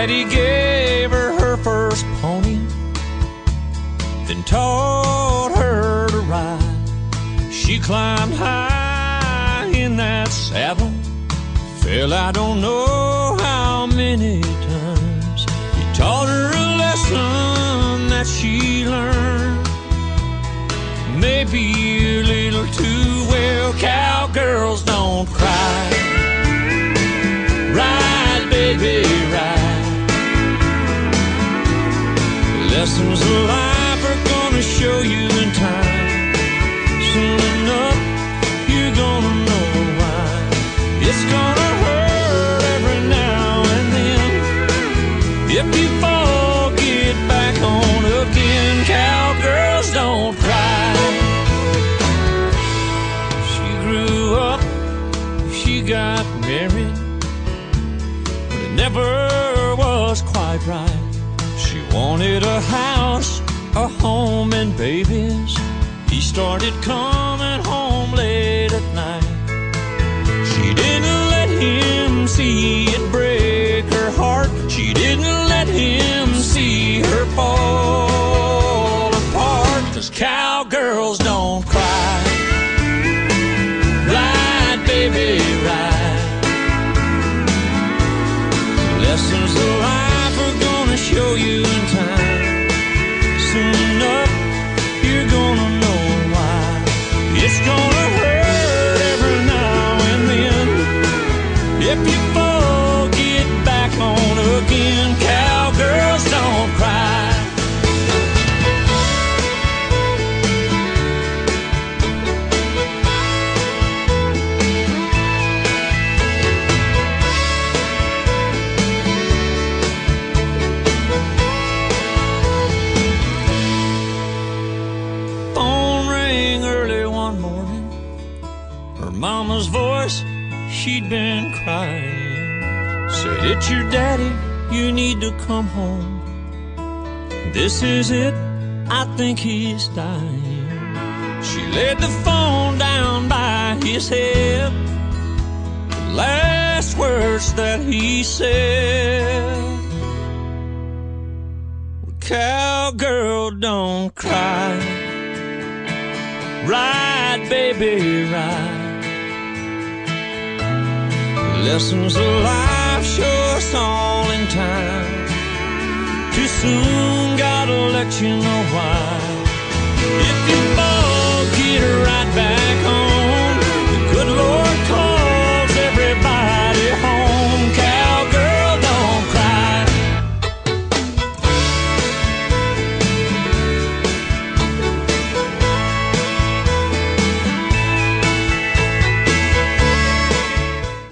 Daddy gave her her first pony, then taught her to ride. She climbed high in that saddle, fell I don't know how many times. He taught her a lesson that she learned, maybe a little too well. Cowgirls don't cry. Ride, baby, ride. Lessons of life are gonna show you in time. Soon enough, you're gonna know why. It's gonna hurt every now and then. If you fall, get back on again. Cowgirls don't cry. She grew up, she got married, but it never was quite right. She wanted a house, a home, and babies. He started coming home late at night. She didn't let him see it break her heart. She didn't let him see her fall apart. 'Cause cowgirls don't cry. Ride, baby, ride. Lessons of life are gonna show you in time. Soon enough, you're gonna know why. It's gonna hurt every now and then. If you fall, get back on again. Cowgirls don't cry. Mama's voice, she'd been crying, said, "It's your daddy, you need to come home. This is it, I think he's dying." She laid the phone down by his head. The last words that he said, "Cowgirl, don't cry. Ride, baby, ride. Lessons of life show us all in time. Too soon, gotta let you know why. If you